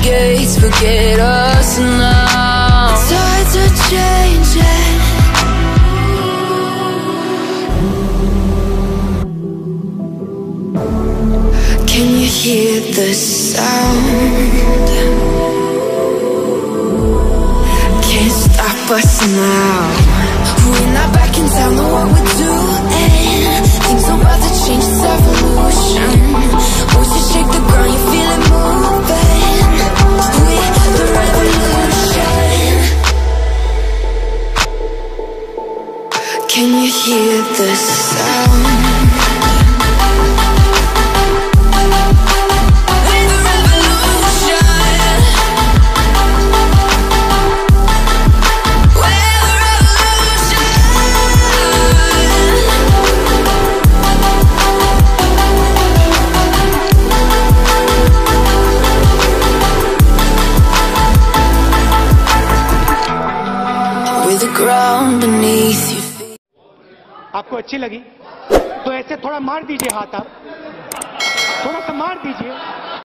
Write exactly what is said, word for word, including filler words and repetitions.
gates forget us now. Tides are changing. Can you hear the sound? Can't stop us now. We're not back in town, know what we're doing. Things are about to change, it's evolution. Once you shake the ground, you feel it moving. We're the revolution. Can you hear the sound? आपको अच्छी लगी तो ऐसे थोड़ा मार दीजिए हाथ, आप थोड़ा सा मार दीजिए।